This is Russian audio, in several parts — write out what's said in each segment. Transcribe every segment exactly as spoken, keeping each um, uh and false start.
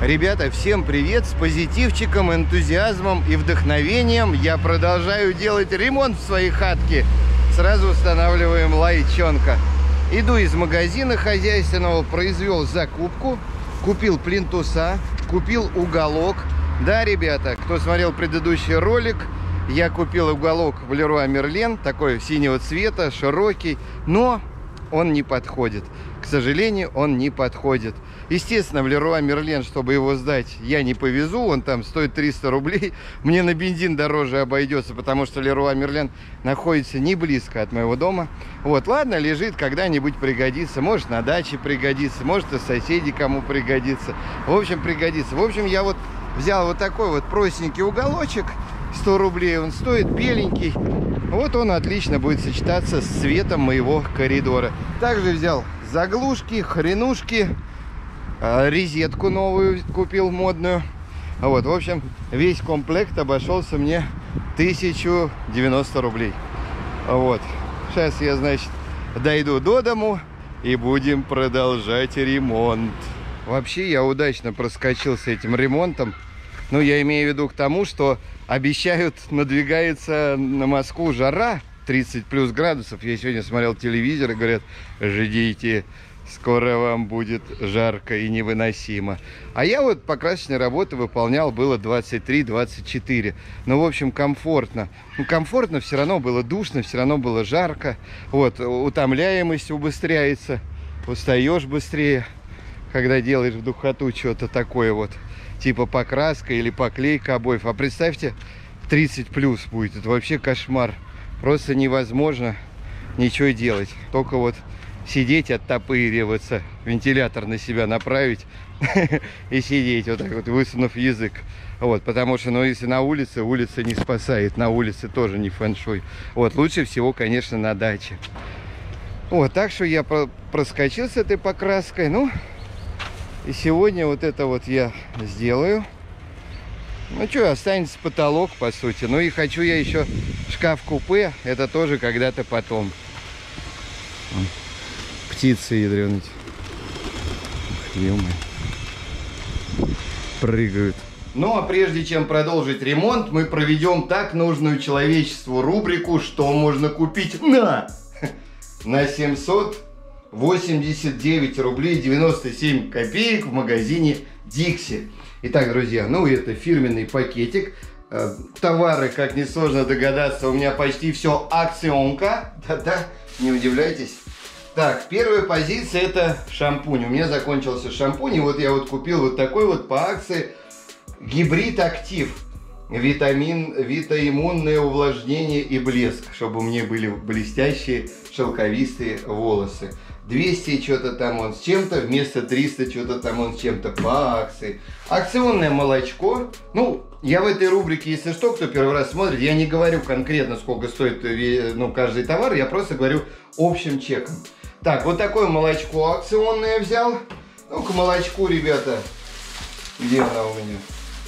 Ребята, всем привет! С позитивчиком, энтузиазмом и вдохновением я продолжаю делать ремонт в своей хатке. Сразу устанавливаем лайчонка. Иду из магазина хозяйственного, произвел закупку, купил плинтуса, купил уголок. Да, ребята, кто смотрел предыдущий ролик, я купил уголок в Леруа Мерлен, такой синего цвета, широкий, но он не подходит. К сожалению, он не подходит. Естественно, в Леруа Мерлен, чтобы его сдать, я не повезу. Он там стоит триста рублей. Мне на бензин дороже обойдется, потому что Леруа Мерлен находится не близко от моего дома. Вот, ладно, лежит, когда-нибудь пригодится. Может, на даче пригодится, может, и соседей кому пригодится. В общем, пригодится. В общем, я вот взял вот такой вот простенький уголочек. сто рублей он стоит, беленький. Вот он отлично будет сочетаться с цветом моего коридора. Также взял заглушки, хренушки, розетку новую купил, модную. Вот, в общем, весь комплект обошелся мне тысячу девяносто рублей. Вот, сейчас я, значит, дойду до дому и будем продолжать ремонт. Вообще, я удачно проскочил с этим ремонтом. Ну, я имею в виду к тому, что обещают, надвигается на Москву жара тридцать плюс градусов. Я сегодня смотрел телевизор и говорят: ждите, скоро вам будет жарко и невыносимо. А я вот покрасочные работы выполнял, было двадцать три — двадцать четыре. Ну, в общем, комфортно. Ну, комфортно, все равно было душно, все равно было жарко. Вот, утомляемость убыстряется, устаешь быстрее, когда делаешь в духоту что-то такое вот, типа покраска или поклейка обоев. А представьте, тридцать плюс будет, это вообще кошмар. Просто невозможно ничего делать. Только вот сидеть, оттопыриваться, вентилятор на себя направить и сидеть вот так вот, высунув язык. Вот, потому что, ну, если на улице, улица не спасает, на улице тоже не фэн-шуй. Вот, лучше всего, конечно, на даче. Вот, так что я проскочил с этой покраской, ну, и сегодня вот это вот я сделаю. Ну что, останется потолок, по сути. Ну и хочу я еще шкаф-купе. Это тоже когда-то потом. Птицы ядреные. Прыгают. Ну а прежде чем продолжить ремонт, мы проведем так нужную человечеству рубрику «Что можно купить на?» На семьсот восемьдесят девять рублей девяносто семь копеек в магазине Dixie. Итак, друзья, ну это фирменный пакетик. Товары, как несложно догадаться, у меня почти все акционка. Да-да, не удивляйтесь. Так, первая позиция — это шампунь. У меня закончился шампунь, и вот я вот купил вот такой вот по акции Гибрид Актив. Витамин, витаиммунное увлажнение и блеск, чтобы у меня были блестящие шелковистые волосы. двести что-то там он с чем-то, вместо триста что-то там он с чем-то по акции. Акционное молочко. Ну, я в этой рубрике, если что, кто первый раз смотрит, я не говорю конкретно, сколько стоит, ну, каждый товар, я просто говорю общим чеком. Так, вот такое молочко акционное взял. Ну, к молочку, ребята, где она у меня?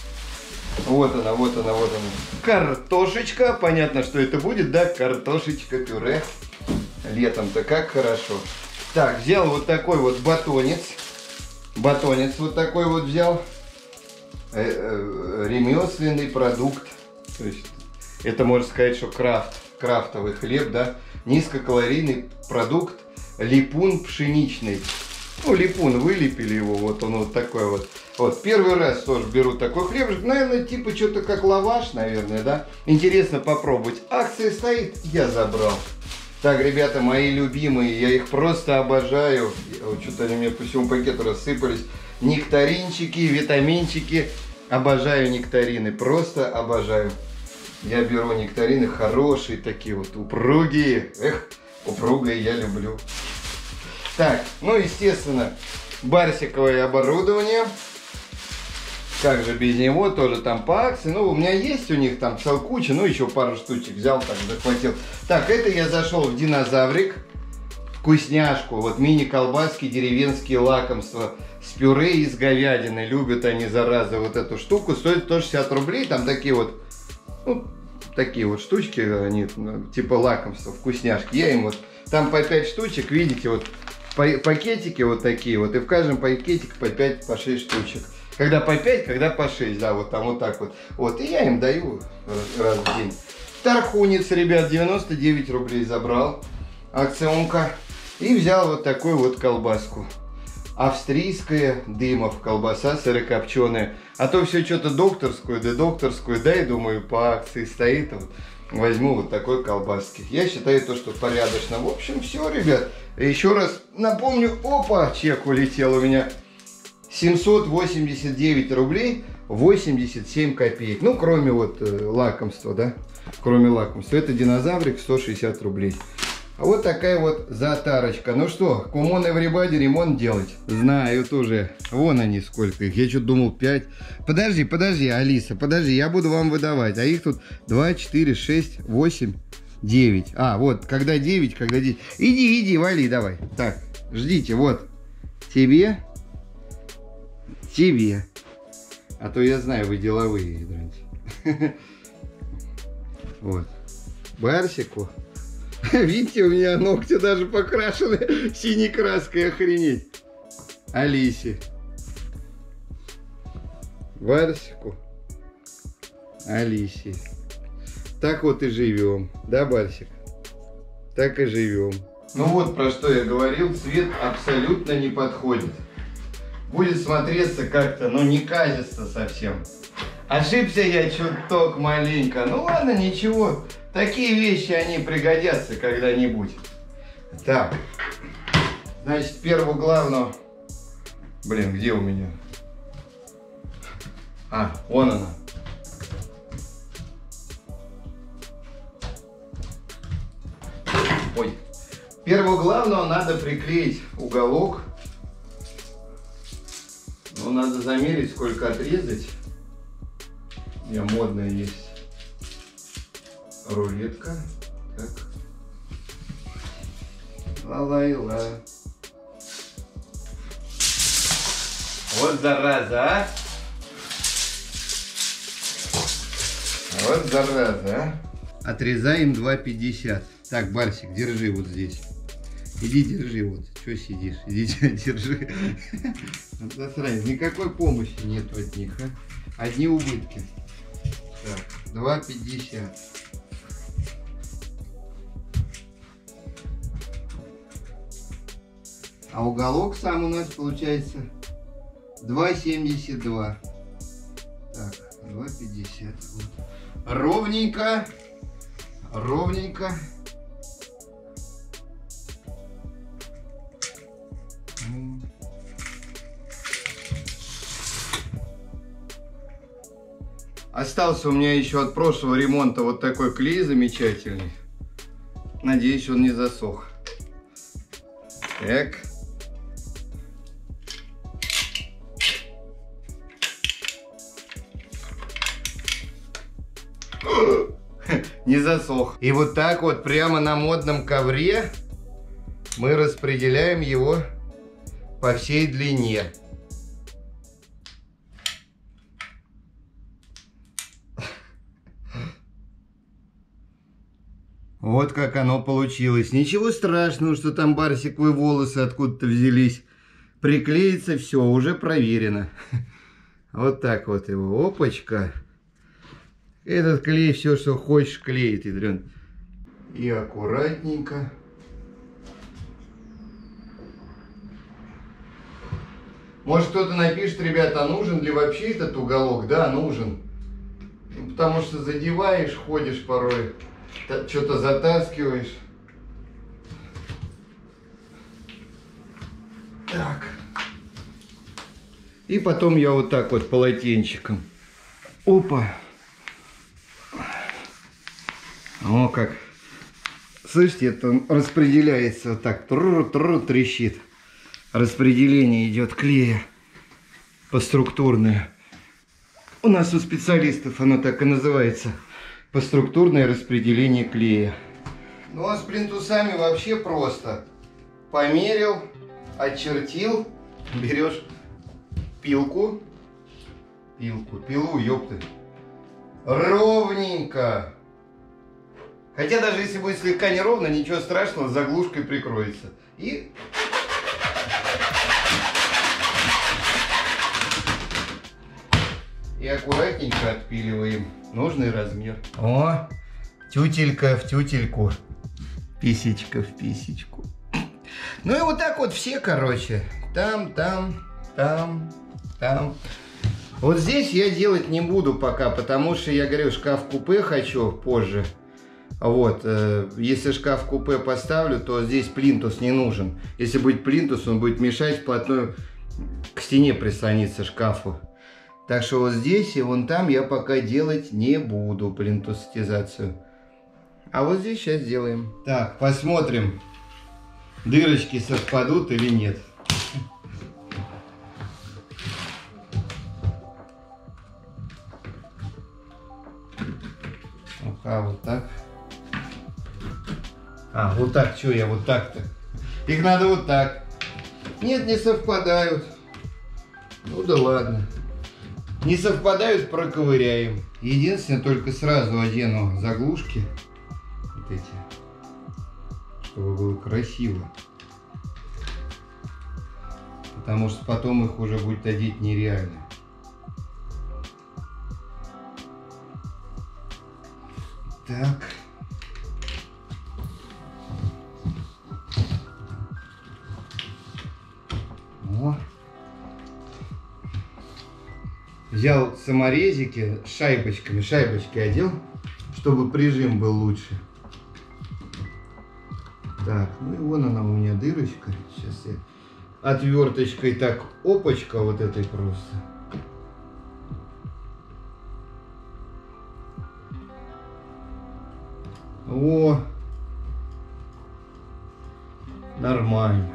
Вот она, вот она, вот она. Картошечка. Понятно, что это будет, да? Картошечка-пюре. Летом-то как хорошо. Так, взял вот такой вот батонец. Батонец вот такой вот взял. Э -э ремесленный продукт. То есть, это можно сказать, что крафт. Крафтовый хлеб, да? Низкокалорийный продукт. Липун пшеничный. Ну, липун, вылепили его, вот он вот такой вот. Вот, первый раз тоже беру такой хлеб. Наверное, типа что-то как лаваш, наверное, да? Интересно попробовать. Акция стоит, я забрал. Так, ребята, мои любимые, я их просто обожаю. Что-то они мне по всему пакету рассыпались. Нектаринчики, витаминчики. Обожаю нектарины, просто обожаю. Я беру нектарины хорошие такие вот, упругие. Эх, упругие я люблю. Так, ну, естественно, барсиковое оборудование. Как же без него, тоже там по акции. Ну, у меня есть у них там целая куча, ну, еще пару штучек взял, так, захватил. Так, это я зашел в Динозаврик. Вкусняшку, вот мини-колбаски, деревенские лакомства с пюре из говядины. Любят они, зараза, вот эту штуку. Стоит сто шестьдесят рублей, там такие вот, ну, такие вот штучки, они типа лакомства, вкусняшки. Я им вот, там по пять штучек, видите, вот пакетики вот такие вот, и в каждом пакетике по пять, по шесть штучек. Когда по пять, когда по шесть, да, вот там вот так вот. Вот, и я им даю раз в день. Тархунец, ребят, девяносто девять рублей забрал. Акционка. И взял вот такую вот колбаску. Австрийская Дымов колбаса сырокопченая. А то все что-то докторскую, да докторскую, да, и думаю, по акции стоит. Вот, возьму вот такой колбаски. Я считаю то, что порядочно. В общем, все, ребят. Еще раз напомню, опа, чек улетел у меня. семьсот восемьдесят девять рублей восемьдесят семь копеек. Ну, кроме вот э, лакомства, да. Кроме лакомства. Это динозаврик, сто шестьдесят рублей. А вот такая вот затарочка. Ну что, Common Everybody ремонт делать? Знают уже. Вон они сколько их. Я что-то думал пять. Подожди, подожди, Алиса, подожди. Я буду вам выдавать. А их тут два, четыре, шесть, восемь, девять. А, вот, когда девять, когда девять. Иди, иди, вали, давай. Так, ждите, вот. Тебе. Тебе. А то я знаю, вы деловые, ядрёнцы. Вот. Барсику. Видите, у меня ногти даже покрашены синей краской, охренеть. Алисе. Барсику. Алисе. Так вот и живем. Да, Барсик? Так и живем. Ну вот про что я говорил. Цвет абсолютно не подходит. Будет смотреться как-то, ну, неказисто совсем. Ошибся я чуток маленько. Ну ладно, ничего. Такие вещи, они пригодятся когда-нибудь. Так. Значит, первого главного... Блин, где у меня? А, вон она. Ой. Первого главного надо приклеить уголок. Ну, надо замерить, сколько отрезать. У меня модная есть рулетка. Так. Ла-ла-ла. Вот зараза, а! Вот зараза, а! Отрезаем два пятьдесят. Так, Барсик, держи вот здесь. Иди, держи вот. Че сидишь? Иди, держи. Засранец. Никакой помощи нет от них, а? Одни убытки. Так, два пятьдесят. А уголок сам у нас получается два семьдесят два. Так, два пятьдесят. Вот. Ровненько. Ровненько. Остался у меня еще от прошлого ремонта вот такой клей замечательный. Надеюсь, он не засох. Так. Не засох. И вот так вот прямо на модном ковре мы распределяем его по всей длине. Вот как оно получилось. Ничего страшного, что там барсиковые волосы откуда-то взялись. Приклеится все, уже проверено. Вот так вот его. Опачка. Этот клей все, что хочешь, клеит, ядрен. И аккуратненько. Может, кто-то напишет, ребята, нужен ли вообще этот уголок? Да, нужен. Потому что задеваешь, ходишь порой, что-то затаскиваешь. Так. И потом я вот так вот полотенчиком. Опа. О, как. Слышите, это распределяется вот так. Тру-тру, трещит. Распределение идет клея поструктурное. У нас у специалистов оно так и называется. Поструктурное распределение клея. Ну а с плинтусами вообще просто. Померил, очертил, берешь пилку. Пилку, пилу, ёпты. Ровненько. Хотя даже если будет слегка неровно, ничего страшного, заглушкой прикроется. И и аккуратненько отпиливаем нужный размер. О, тютелька в тютельку, писечка в писечку. Ну и вот так вот все, короче. Там, там, там, там. Вот здесь я делать не буду пока, потому что я говорю, шкаф-купе хочу позже. Вот, э, если шкаф-купе поставлю, то здесь плинтус не нужен. Если будет плинтус, он будет мешать вплотную к стене прислониться шкафу. Так что вот здесь и вон там я пока делать не буду плинтусизацию. А вот здесь сейчас сделаем. Так, посмотрим, дырочки совпадут или нет. А вот так. А, вот так, что я вот так-то? Их надо вот так. Нет, не совпадают. Ну да ладно. Не совпадают, проковыряем. Единственное, только сразу одену заглушки. Вот эти. Чтобы было красиво. Потому что потом их уже будет одеть нереально. Так. О. Взял саморезики с шайбочками, шайбочки одел, чтобы прижим был лучше. Так, ну и вон она у меня дырочка. Сейчас я отверточкой так, опачка вот этой просто. О, нормально.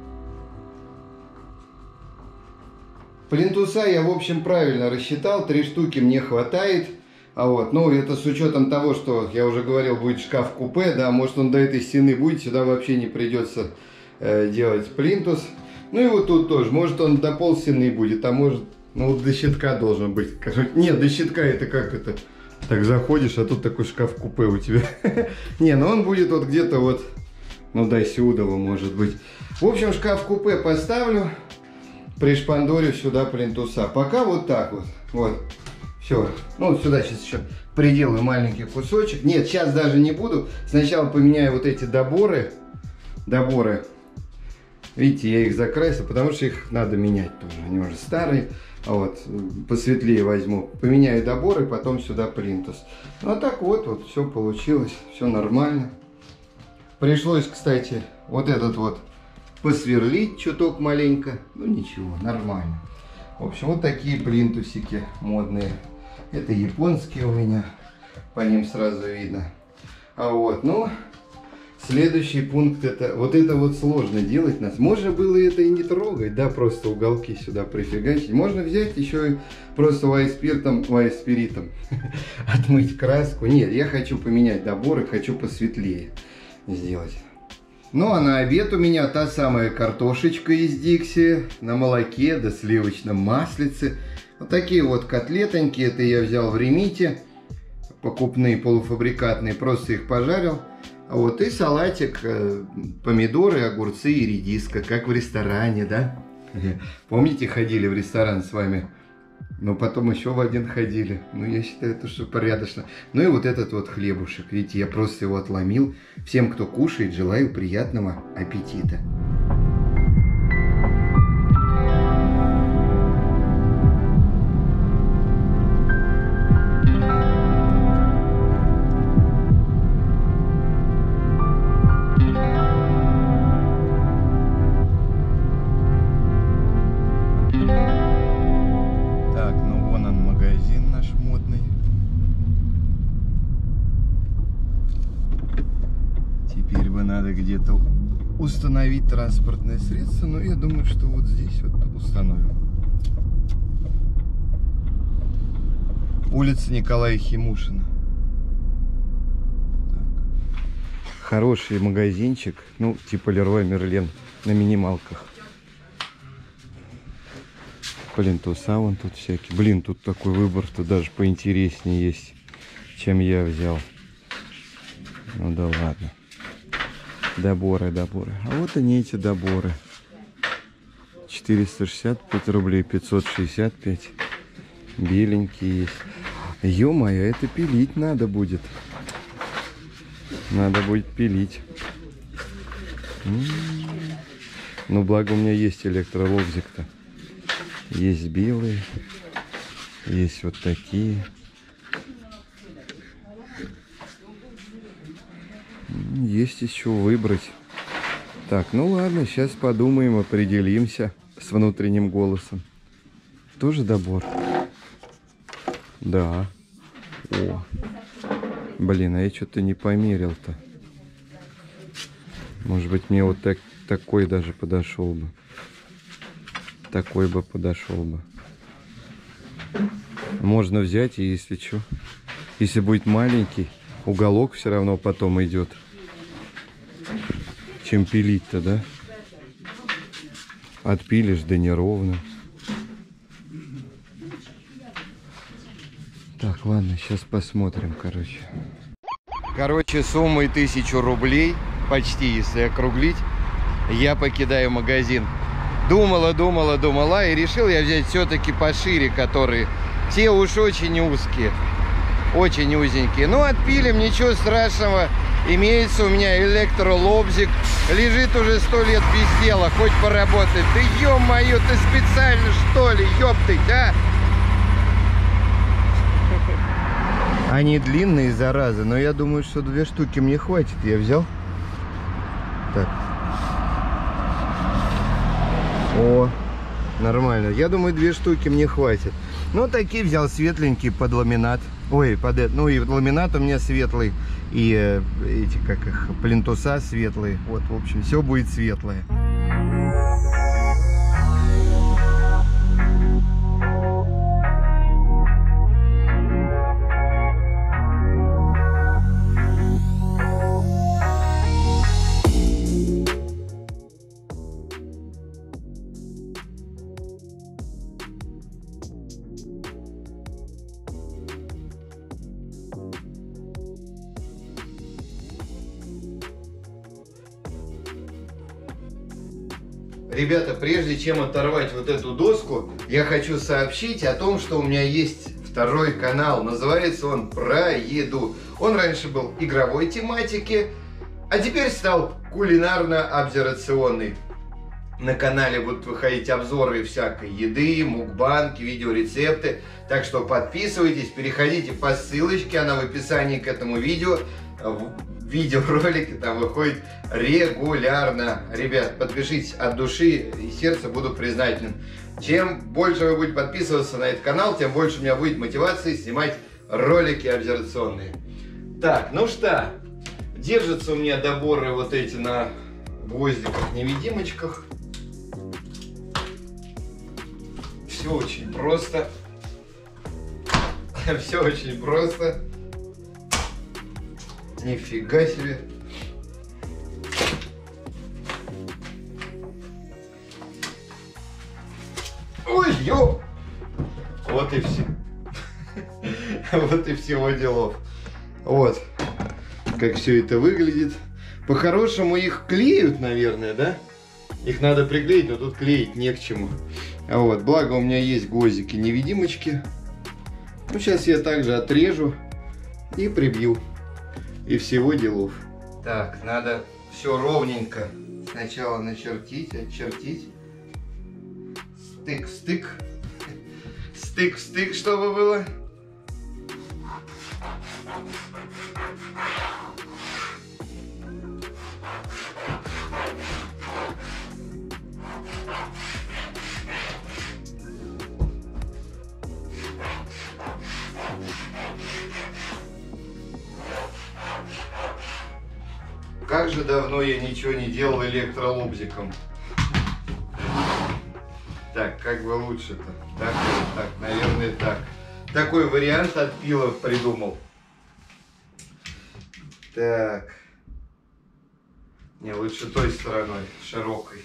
Плинтуса я, в общем, правильно рассчитал. Три штуки мне хватает. А вот, ну, это с учетом того, что, я уже говорил, будет шкаф-купе, да, может он до этой стены будет, сюда вообще не придется э, делать плинтус. Ну и вот тут тоже, может он до пол стены будет, а может, ну, вот до щитка должен быть. Нет, до щитка это как это? Так заходишь, а тут такой шкаф-купе у тебя. Не, ну он будет вот где-то вот, ну до сюда, может быть. В общем, шкаф-купе поставлю, пришпандорю сюда плинтуса. Пока вот так вот. Вот. Все. Ну вот сюда сейчас еще приделаю маленький кусочек. Нет, сейчас даже не буду. Сначала поменяю вот эти доборы. Доборы. Видите, я их закрасил, потому что их надо менять тоже. Они уже старые. Вот, посветлее возьму, поменяю доборы, потом сюда плинтус. Ну а так вот, вот все получилось, все нормально. Пришлось, кстати, вот этот вот посверлить чуток маленько, ну ничего, нормально. В общем, вот такие плинтусики модные. Это японские у меня, по ним сразу видно. А вот, ну, следующий пункт, это вот это вот сложно делать нас. Можно было это и не трогать, да, просто уголки сюда прифигачить. Можно взять еще и просто вайспиртом, вайспиритом отмыть краску. Нет, я хочу поменять доборы, хочу посветлее сделать. Ну а на обед у меня та самая картошечка из Дикси на молоке да сливочном маслице. Вот такие вот котлетоньки, это я взял в Ремите, покупные полуфабрикатные, просто их пожарил. А вот и салатик, помидоры, огурцы и редиска, как в ресторане, да? Помните, ходили в ресторан с вами? Но потом еще в один ходили. Ну, я считаю, это что порядочно. Ну и вот этот вот хлебушек. Видите, я просто его отломил. Всем, кто кушает, желаю приятного аппетита. Надо где-то установить транспортное средство, но я думаю, что вот здесь вот установим. Улица Николая Химушина. Так. Хороший магазинчик, ну типа Леруа Мерлен на минималках. Плинтуса вон тут всякие. Блин, тут такой выбор-то даже поинтереснее есть, чем я взял. Ну да ладно. Доборы, доборы. А вот они, эти доборы. четыреста шестьдесят пять рублей, пятьсот шестьдесят пять. Беленький есть. Ё-моё, это пилить надо будет. Надо будет пилить. М-м-м. Ну, благо у меня есть электролобзик-то. Есть белые. Есть вот такие. Есть еще выбрать. Так, ну ладно, сейчас подумаем, определимся с внутренним голосом. Тоже добор? Да. О. Блин, а я что-то не померил-то. Может быть, мне вот так, такой даже подошел бы. Такой бы подошел бы. Можно взять, и если что. Если будет маленький, уголок все равно потом идет. Чем пилить-то, да? Отпилишь, да неровно. Так, ладно, сейчас посмотрим, короче. Короче, суммой тысячу рублей, почти, если округлить, я покидаю магазин. Думала, думала, думала, и решил я взять все-таки пошире, которые... Те уж очень узкие. Очень узенькие. Ну, отпилим, ничего страшного. Имеется у меня электролобзик. Лежит уже сто лет без дела. Хоть поработать. Да ё-моё, ты специально что ли? Ёптыть, а? Они длинные, заразы. Но я думаю, что две штуки мне хватит. Я взял. Так. О, нормально. Я думаю, две штуки мне хватит. Ну, такие взял светленькие под ламинат. Ой, под это. Ну, и ламинат у меня светлый. И э, эти, как их, плинтуса светлые. Вот, в общем, все будет светлое. Ребята, прежде чем оторвать вот эту доску, я хочу сообщить о том, что у меня есть второй канал. Называется он «Про еду». Он раньше был игровой тематики, а теперь стал кулинарно-обзервационный. На канале будут выходить обзоры всякой еды, мукбанки, видеорецепты. Так что подписывайтесь, переходите по ссылочке, она в описании к этому видео. Видеоролики там выходят регулярно. Ребят, подпишитесь от души и сердца, буду признателен. Чем больше вы будете подписываться на этот канал, тем больше у меня будет мотивации снимать ролики обзервационные. Так, ну что, держатся у меня доборы вот эти на гвоздиках-невидимочках. Все очень просто. Все очень просто. Нифига себе. Ой, ё! Вот и все. Вот и всего делов. Вот. Как все это выглядит. По-хорошему их клеют, наверное, да? Их надо приклеить, но тут клеить не к чему. А вот, благо у меня есть гвоздики-невидимочки. Ну, сейчас я также отрежу и прибью. И всего делов. Так, надо все ровненько сначала начертить, отчертить. Стык-стык. Стык-стык, чтобы было. Как же давно я ничего не делал электролобзиком. Так, как бы лучше-то? Так, так, наверное, так. Такой вариант от пилов придумал. Так. Не, лучше той стороной, широкой.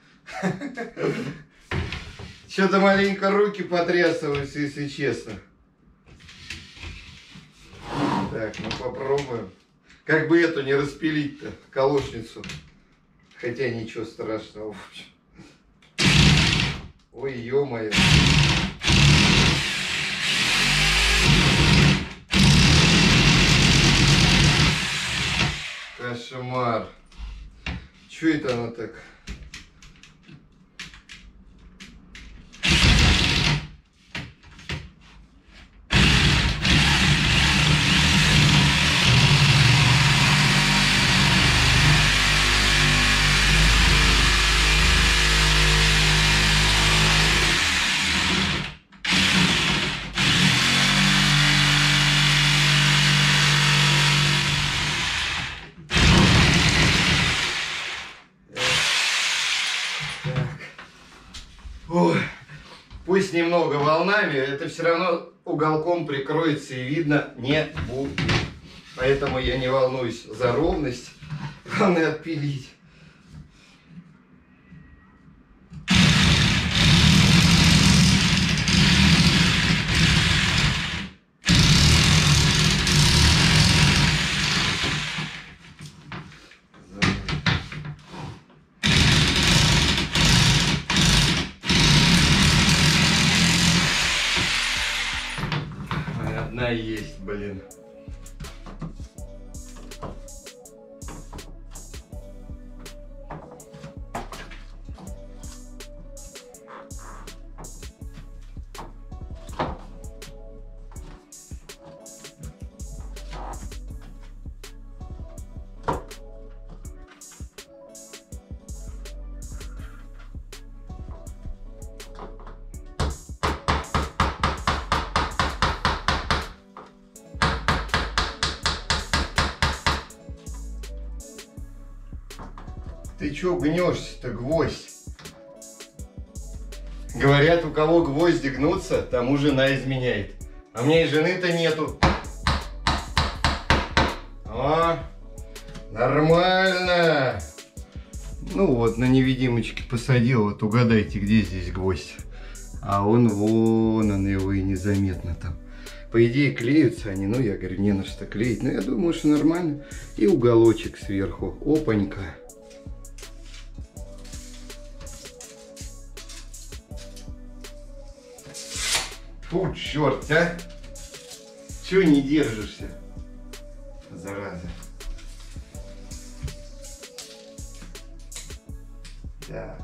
Что-то маленько руки потрясываются, если честно. Так, ну попробуем. Как бы эту не распилить-то, колошницу. Хотя ничего страшного, в общем. Ой, ё-моё. кошмар. Чё это оно так? Ой, пусть немного волнами, это все равно уголком прикроется и видно не будет. Поэтому я не волнуюсь за ровность. Главное отпилить. Одна есть, блин. Ты чё гнешься-то, гвоздь? Говорят, у кого гвозди гнутся, тому жена изменяет. А мне и жены-то нету. О, нормально. Ну вот, на невидимочке посадил. Вот угадайте, где здесь гвоздь. А он вон, он его и незаметно там. По идее, клеются они. Ну, я говорю, не на что клеить. Но я думаю, что нормально. И уголочек сверху. Опанька. Фу, черт, а! Чего не держишься? Зараза. Так.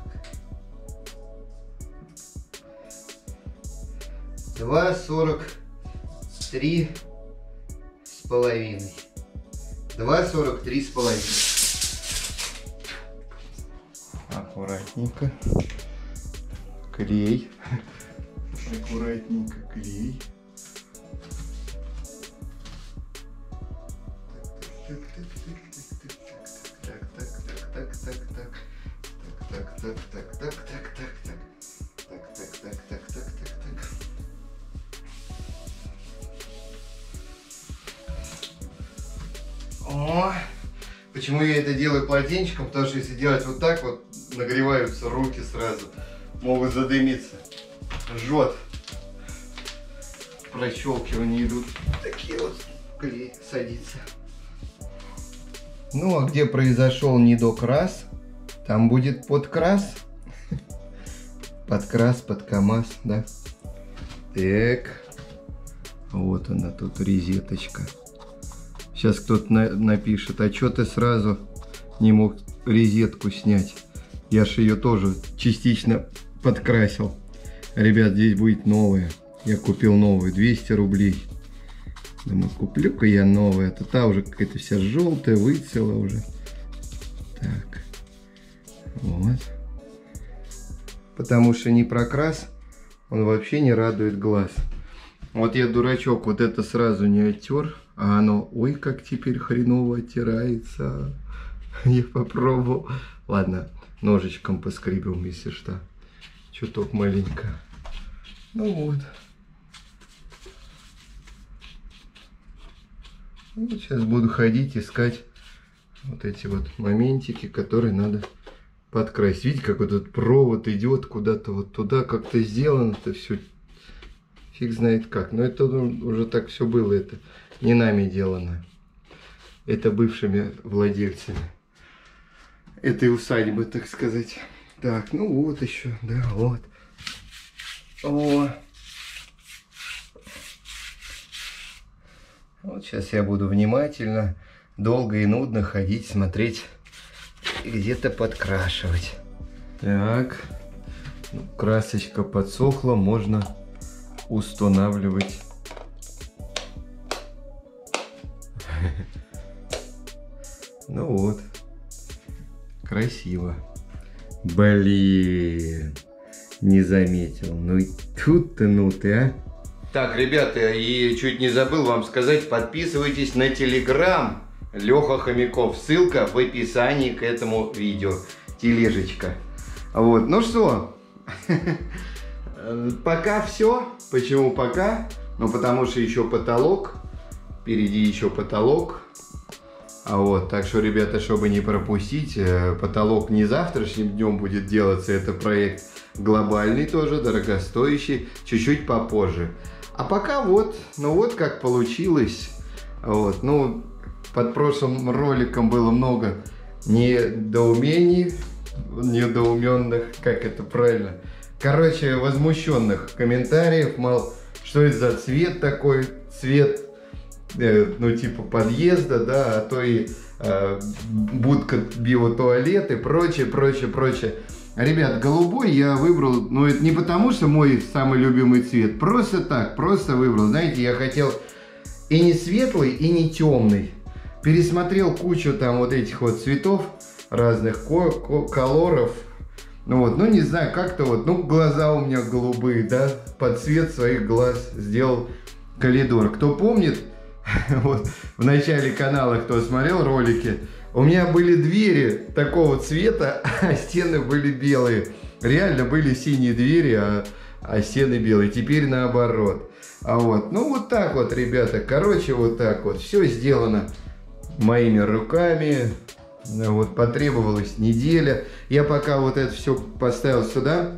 Два сорок три с половиной. Два сорок три с половиной. Аккуратненько. Клей. Аккуратненько клей. Так, так, так, так, так, так, так, так, так, так, так, так, так, так, так, так, так, так, так, так. О, почему я это делаю полотенчиком? Потому что если делать вот так вот, нагреваются руки сразу, могут задымиться. Жжет. Прощелкивания идут. Такие вот клей садится. Ну а где произошел недокрас, там будет подкрас. Подкрас, под КамАЗ, да. Так. Вот она тут резеточка. Сейчас кто-то на напишет, а что ты сразу не мог резетку снять? Я ж ее тоже частично подкрасил. Ребят, здесь будет новая. Я купил новую, двести рублей. Думаю, куплю-ка я новую. Это та уже какая-то вся желтая, выцвела уже. Так. Вот. Потому что не прокрас, он вообще не радует глаз. Вот я дурачок, вот это сразу не оттер. А оно, ой, как теперь хреново оттирается. Я попробовал. Ладно, ножичком поскребем, если что. Чуток маленько. Ну вот. Вот сейчас буду ходить, искать вот эти вот моментики, которые надо подкрасить. Видите, как вот этот провод идет куда-то вот туда, как-то сделано это все. Фиг знает как. Но это уже так все было. Это не нами делано. Это бывшими владельцами этой усадьбы, так сказать. Так, ну вот еще, да, вот. О. Вот сейчас я буду внимательно долго и нудно ходить, смотреть и где-то подкрашивать. Так, ну, красочка подсохла, можно устанавливать. Ну вот, красиво. Блин, не заметил. Ну и тут-то, ну ты, а. Так, ребята, и чуть не забыл вам сказать, подписывайтесь на телеграм Леха Хомяков. Ссылка в описании к этому видео. Тележечка. Вот, ну что, пока все. Почему пока? Ну потому что еще потолок. Впереди еще потолок. А вот, так что, ребята, чтобы не пропустить, потолок не завтрашним днем будет делаться, это проект глобальный тоже, дорогостоящий, чуть-чуть попозже. А пока вот, ну вот как получилось. Вот, ну, под прошлым роликом было много недоумений, недоуменных, как это правильно, короче, возмущенных комментариев, мол, что это за цвет такой, цвет, ну типа подъезда, да, а то и э, будка биотуалет и прочее, прочее, прочее. Ребят, голубой я выбрал, ну это не потому, что мой самый любимый цвет, просто так, просто выбрал. Знаете, я хотел и не светлый, и не темный. Пересмотрел кучу там вот этих вот цветов, разных колоров. Ну вот, ну не знаю, как-то вот, ну глаза у меня голубые, да, под цвет своих глаз сделал коридор. Кто помнит, вот в начале канала, кто смотрел ролики, у меня были двери такого цвета, а стены были белые. Реально были синие двери, а, а стены белые. Теперь наоборот. А вот, ну вот так вот, ребята. Короче, вот так вот. Все сделано моими руками. Вот потребовалась неделя. Я пока вот это все поставил сюда.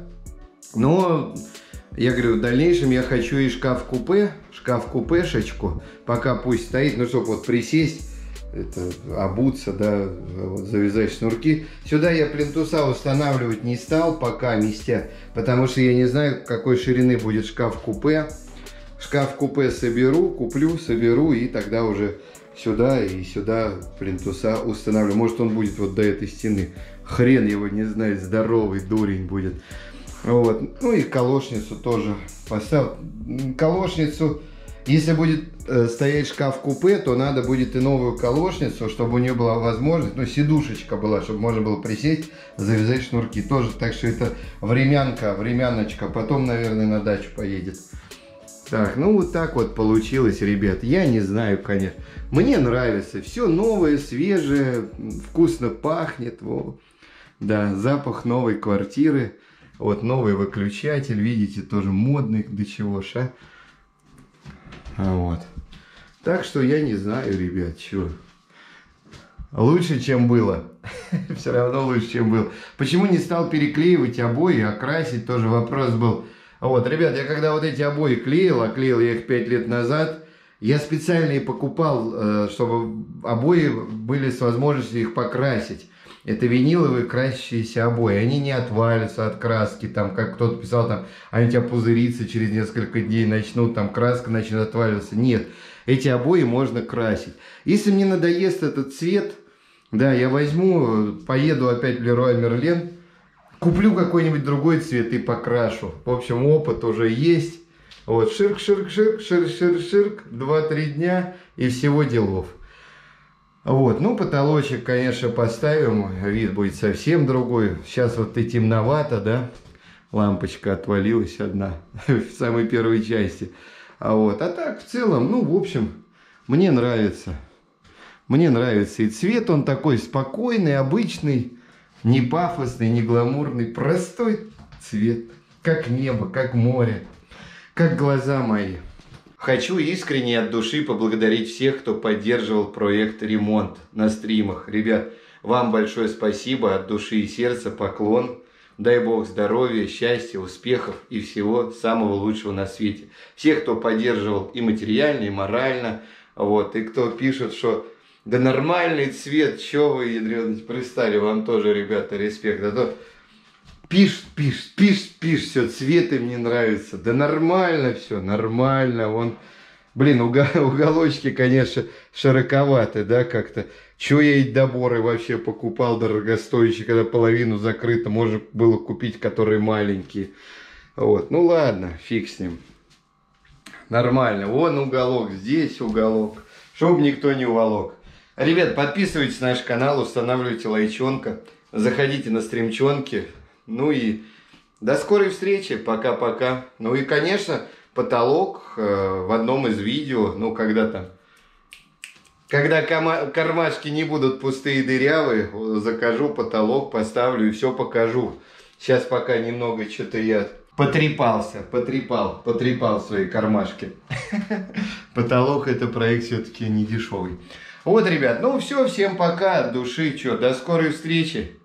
Но я говорю, в дальнейшем я хочу и шкаф-купе, шкаф-купешечку, пока пусть стоит, ну, чтобы вот присесть, это, обуться, да, вот, завязать шнурки. Сюда я плинтуса устанавливать не стал пока местя, потому что я не знаю, какой ширины будет шкаф-купе. Шкаф-купе соберу, куплю, соберу, и тогда уже сюда и сюда плинтуса устанавливаю. Может, он будет вот до этой стены. Хрен его не знает, здоровый дурень будет. Вот. Ну и колошницу тоже поставил. Колошницу, если будет э, стоять шкаф-купе, то надо будет и новую колошницу, чтобы у нее была возможность, ну, сидушечка была, чтобы можно было присесть, завязать шнурки. Тоже, так что это времянка, времяночка. Потом, наверное, на дачу поедет. Так, ну вот так вот получилось, ребят. Я не знаю, конечно. Мне нравится. Все новое, свежее, вкусно пахнет. Во. Да, запах новой квартиры. Вот новый выключатель, видите, тоже модный, до чего ж, а? А вот. Так что я не знаю, ребят, что. Лучше, чем было. Все равно лучше, чем было. Почему не стал переклеивать обои, окрасить, тоже вопрос был. Вот, ребят, я когда вот эти обои клеил, а клеил я их пять лет назад, я специально и покупал, чтобы обои были с возможностью их покрасить. Это виниловые красящиеся обои. Они не отвалятся от краски. Там, как кто-то писал, там, они у тебя пузырится через несколько дней, начнут, там, краска начнет отваливаться. Нет. Эти обои можно красить. Если мне надоест этот цвет, да, я возьму, поеду опять в Леруа Мерлен, куплю какой-нибудь другой цвет и покрашу. В общем, опыт уже есть. Вот, ширк-ширк-ширк, ширк-ширк-ширк, два-три дня и всего делов. Вот, ну, потолочек, конечно, поставим, вид будет совсем другой. Сейчас вот и темновато, да, лампочка отвалилась одна в самой первой части. А вот, а так, в целом, ну, в общем, мне нравится. Мне нравится и цвет, он такой спокойный, обычный, не пафосный, не гламурный, простой цвет, как небо, как море, как глаза мои. Хочу искренне от души поблагодарить всех, кто поддерживал проект «Ремонт» на стримах. Ребят, вам большое спасибо от души и сердца, поклон. Дай Бог здоровья, счастья, успехов и всего самого лучшего на свете. Всех, кто поддерживал и материально, и морально. Вот, и кто пишет, что да нормальный цвет, что вы, ядрёно, пристали, вам тоже, ребята, респект. А то пишет, пишет, пишет, пишет, все, цветы мне нравятся. Да нормально все, нормально. Вон Блин, уго уголочки, конечно, широковаты, да, как-то. Чего я эти доборы вообще покупал дорогостоящие, когда половину закрыто, можно было купить, которые маленькие. Вот, ну ладно, фиг с ним. Нормально, вон уголок, здесь уголок, чтобы никто не уволок. Ребят, подписывайтесь на наш канал, устанавливайте лайчонка, заходите на стримчонки. Ну и до скорой встречи, пока-пока. Ну и, конечно, потолок э, в одном из видео, ну когда там, когда кармашки не будут пустые и дырявые, закажу потолок, поставлю и все покажу. Сейчас пока немного что-то я потрепался, потрепал, потрепал свои кармашки. Потолок — это проект все-таки не дешевый. Вот, ребят, ну все, всем пока от души, что, до скорой встречи.